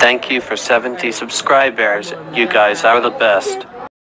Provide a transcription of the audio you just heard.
Thank you for 70 subscribers. You guys are the best.